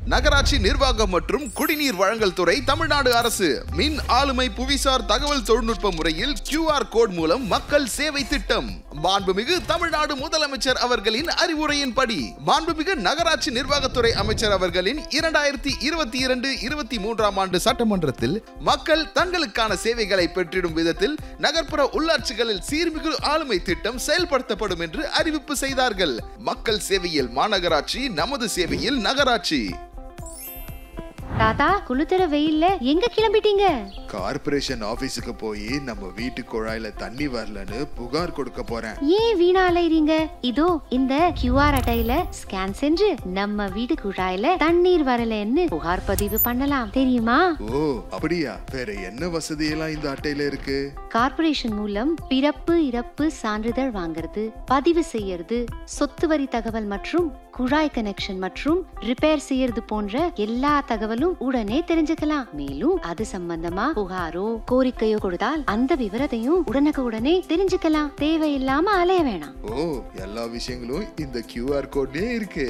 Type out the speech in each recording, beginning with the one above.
நகராட்சி நிர்வாகம் மற்றும் குடிநீர் வழங்கல் துறை தமிழ்நாடு அரசு மின் ஆளுமை புவிசார் தகவல் தொழில்நுட்ப முறையில் QR கோட் மூலம் மக்கள் சேவை திட்டம். மாண்புமிகு தமிழ்நாடு முதலமைச்சர் அவர்களின் அறிவுரையின்படி மாண்புமிகு நகராட்சி நிர்வாகத்துறை அமைச்சர் அவர்களின் 2022-23 ஆண்டு சட்டமன்றத்தில் மக்கள் தங்களுக்கான சேவைகளை பெற்றிடும் விதத்தில் நகர்ப்புற உள்ளாட்சிகளில் சீர்மிகு ஆளுமை திட்டம் செயல்படுத்தப்படும் என்று அறிவிப்பு செய்தார்கள். மக்கள் சேவையில் மாநகராட்சி, நமது சேவையில் நகராட்சி. தாத்தா, குளுத்தர வெயில்ல எங்க கிளம்பிட்டீங்க? கார்ப்பரேஷன் ஆபீஸுக்கு போய் நம்ம வீட்டு குழாயில தண்ணி வரலன்னு புகார் கொடுக்க போறேன். ஏன் வீணா அலையறீங்க? இதோ இந்த QR அட்டையில ஸ்கேன் செஞ்சு நம்ம வீட்டு குழாயில தண்ணீர் வரலன்னு புகார் பதிவு பண்ணலாம், தெரியுமா? ஓ அப்படியா? வேற என்ன வசதி எல்லாம் இந்த அட்டையில இருக்கு? கார்ப்பரேஷன் மூலம் பிறப்பு இறப்பு சான்றிதழ் வாங்குறது, பதிவு செய்யறது, சொத்து வரி தகவல் மற்றும் குழாய் கனெக்ஷன் மற்றும் ரிப்பேர் செய்யறது போன்ற எல்லா தகவலும் உடனே தெரிஞ்சுக்கலாம். மேலும் அது சம்பந்தமா புகாரோ கோரிக்கையோ கொடுத்தால் அந்த விவரத்தையும் உடனே தெரிஞ்சுக்கலாம். தேவையில்லாம அலைய வேணாம். ஓ, எல்லா விஷயங்களும் இந்த QR கோட்லயே இருக்கு.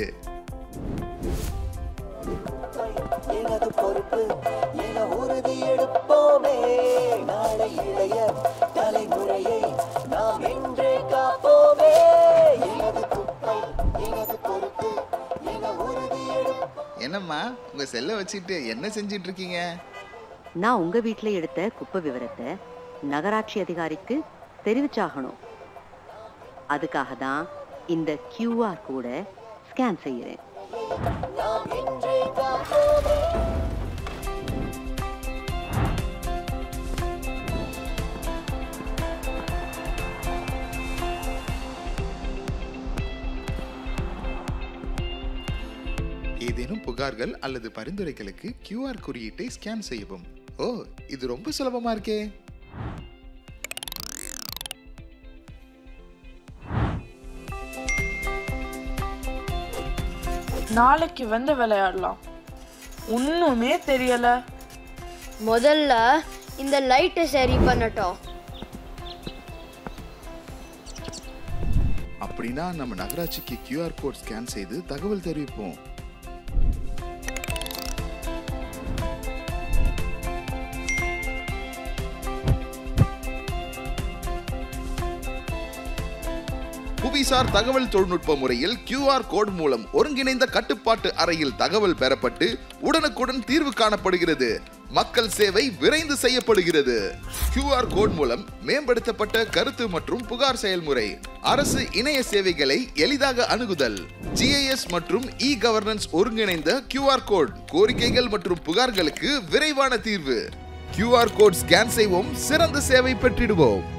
எனது பொறுப்பு என உறுதி எடுப்போமே, நாளை இளைய தலைமுறையை நாம் என்றே காப்போமே. எனது குப்பை எனது பொறுப்பு என உறுதி எடுப்போம். என்னம்மா உங்க செல்ல வச்சுட்டு என்ன செஞ்சிட்டு இருக்கீங்க? நான் உங்க வீட்டுல எடுத்த குப்பை விவரத்தை நகராட்சி அதிகாரிக்கு தெரிவிச்சாகணும். அதுக்காக தான் இந்த QR கோட ஸ்கேன் செய்யறேன். நாம் என்றே காப்போமே. ஏதேனும் புகார்கள் அல்லது பரிந்துரைகளுக்கு QR குறியீட்டை ஸ்கேன் செய்யவும். ஓ, இது ரொம்ப சுலபமா இருக்கே. நாளைக்கு வந்து விளையாடலாம். ஒண்ணுமே தெரியல. முதல்ல இந்த லைட்டை சரி பண்ணட்டும். அப்படின்னா நம்ம நகராட்சிக்கு QR கோட் ஸ்கேன் செய்து தகவல் தெரிவிப்போம். புவிசார் தகவல் தொழில்நுட்ப முறையில் QR கோட் மூலம் ஒருங்கிணைந்த கட்டுப்பாட்டு அறையில் தகவல் பெறப்பட்டு உடனுக்குடன் தீர்வு காணப்படுகிறது. மக்கள் சேவை விரைந்து செய்யப்படுகிறது. QR கோட் மூலம் மேம்படுத்தப்பட்ட கருத்து மற்றும் புகார் செயல்முறை, அரசு இணைய சேவைகளை எளிதாக அணுகுதல், GIS மற்றும் E-கவர்னன்ஸ் ஒருங்கிணைந்த QR கோட், கோரிக்கைகள் மற்றும் புகார்களுக்கு விரைவான தீர்வு. QR கோட் ஸ்கேன் செய்வோம், சிறந்த சேவை பெற்றிடுவோம்.